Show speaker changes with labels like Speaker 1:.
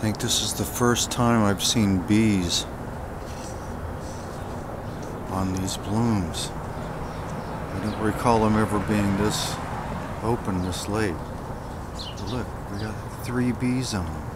Speaker 1: think this is the first time I've seen bees on these blooms. I don't recall them ever being this open this late. But look, we got 3 bees on them.